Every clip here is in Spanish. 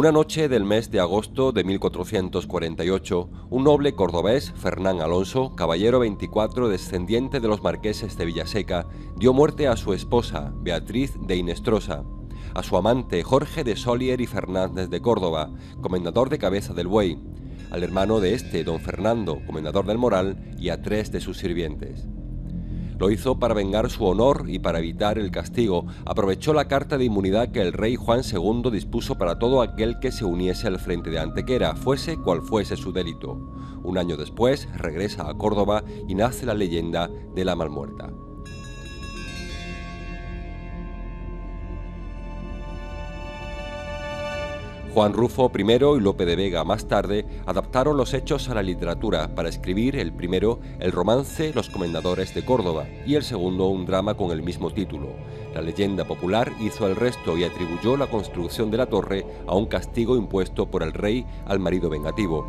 Una noche del mes de agosto de 1448, un noble cordobés, Fernán Alonso, caballero 24, descendiente de los marqueses de Villaseca, dio muerte a su esposa, Beatriz de Hinestrosa, a su amante, Jorge de Solier y Fernández de Córdoba, comendador de Cabeza del Buey, al hermano de este, don Fernando, comendador del Moral, y a 3 de sus sirvientes. Lo hizo para vengar su honor y para evitar el castigo. Aprovechó la carta de inmunidad que el rey Juan II dispuso para todo aquel que se uniese al frente de Antequera, fuese cual fuese su delito. Un año después regresa a Córdoba y nace la leyenda de la Malmuerta. Juan Rufo I y Lope de Vega más tarde adaptaron los hechos a la literatura para escribir el primero el romance Los Comendadores de Córdoba y el segundo un drama con el mismo título. La leyenda popular hizo el resto y atribuyó la construcción de la torre a un castigo impuesto por el rey al marido vengativo.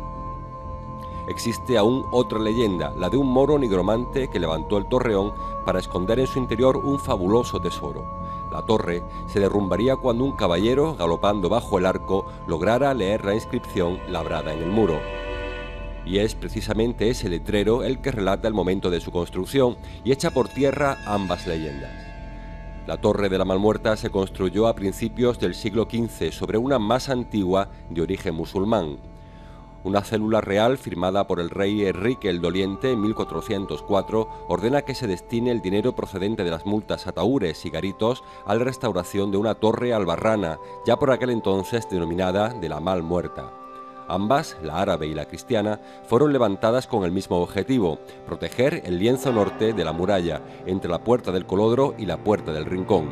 Existe aún otra leyenda, la de un moro nigromante que levantó el torreón para esconder en su interior un fabuloso tesoro. La torre se derrumbaría cuando un caballero, galopando bajo el arco, lograra leer la inscripción labrada en el muro. Y es precisamente ese letrero el que relata el momento de su construcción y echa por tierra ambas leyendas. La Torre de la Malmuerta se construyó a principios del siglo XV sobre una más antigua de origen musulmán. Una célula real firmada por el rey Enrique el Doliente en 1404 ordena que se destine el dinero procedente de las multas a tahúres y garitos a la restauración de una torre albarrana, ya por aquel entonces denominada de la Malmuerta. Ambas, la árabe y la cristiana, fueron levantadas con el mismo objetivo, proteger el lienzo norte de la muralla, entre la Puerta del Colodro y la Puerta del Rincón.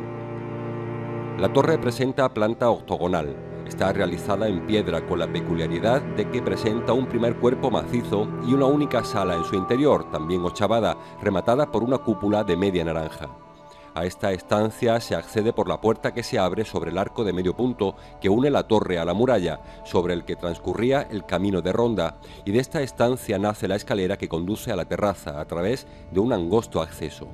La torre presenta planta octogonal. Está realizada en piedra con la peculiaridad de que presenta un primer cuerpo macizo y una única sala en su interior, también ochavada, rematada por una cúpula de media naranja. A esta estancia se accede por la puerta que se abre sobre el arco de medio punto que une la torre a la muralla, sobre el que transcurría el camino de ronda, y de esta estancia nace la escalera que conduce a la terraza a través de un angosto acceso.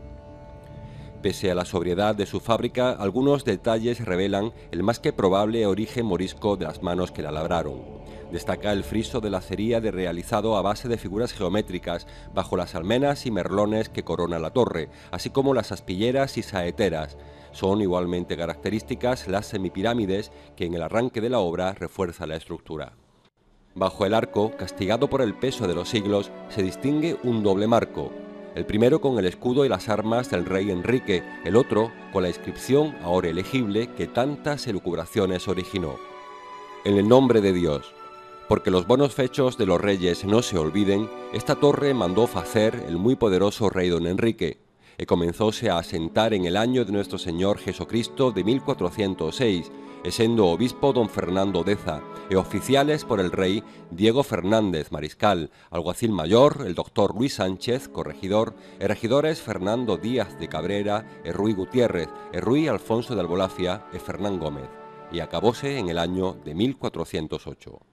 Pese a la sobriedad de su fábrica, algunos detalles revelan el más que probable origen morisco de las manos que la labraron. Destaca el friso de lacería realizado a base de figuras geométricas bajo las almenas y merlones que coronan la torre, así como las aspilleras y saeteras. Son igualmente características las semipirámides que en el arranque de la obra refuerza la estructura. Bajo el arco, castigado por el peso de los siglos, se distingue un doble marco. El primero con el escudo y las armas del rey Enrique, el otro con la inscripción, ahora elegible, que tantas elucubraciones originó. En el nombre de Dios, porque los buenos fechos de los reyes no se olviden, esta torre mandó facer el muy poderoso rey don Enrique, e comenzóse a asentar en el año de nuestro Señor Jesucristo de 1406, e sendo obispo don Fernando Deza, e oficiales por el rey Diego Fernández, mariscal, alguacil mayor, el doctor Luis Sánchez, corregidor, e regidores Fernando Díaz de Cabrera, e Ruy Gutiérrez, e Ruy Alfonso de Albolafia, e Fernán Gómez, y acabóse en el año de 1408.